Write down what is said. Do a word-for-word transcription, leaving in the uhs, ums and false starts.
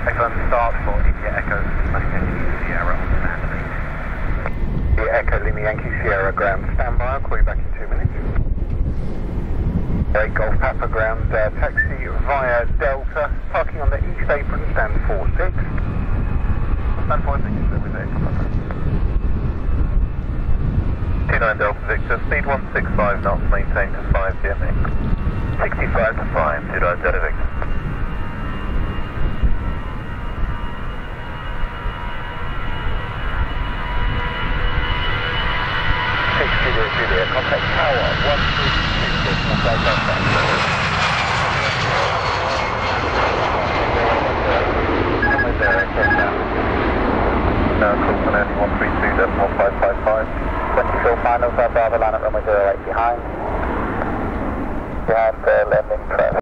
Echo and start for India Echo Lima Yankee Sierra on stand. India Echo Lima Yankee Sierra ground standby. I'll call you back in two minutes. Right, Golf Papa ground uh, taxi via Delta, parking on the east apron, stand four six. Stand four six, is with Echo Papa. two nine Delta Victor, speed one six five knots, maintain to five D M X. sixty-five to five, two nine Delta Victor. Julia, Julia, contact tower, one three six, contact Delta. Runway there, okay, now. Now, call landing one three two, decimal five five five. twenty-four final, Bravo line at runway zero eight behind. Behind, uh, landing